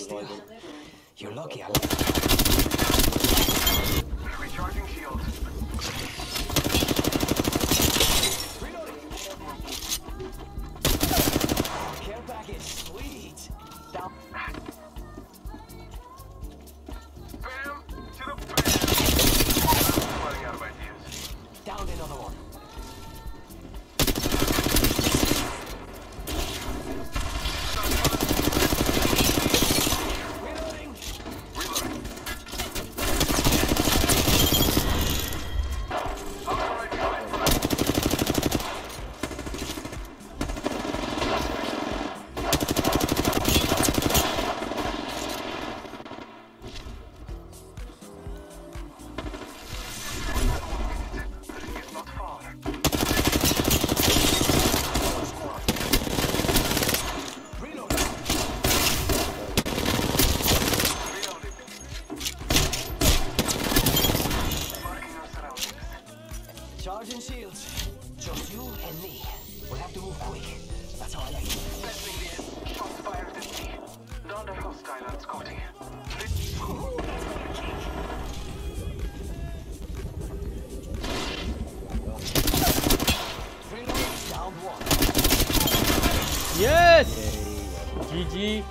still. You're lucky I Recharging shield. Reloading. Care package, sweet. Down. Bam to the bam. I'm running out of ideas. Down another one. Reloading. Reloading. I'll be right behind. The ring is not far. Reloading. Reloading. Marking our surroundings. Charging shields. Just you and me. We'll have to move quick. That's how I like it. Sensing the shots fired at me. Not a hostile on Scotty. Reloading. Down one. Yes! GG.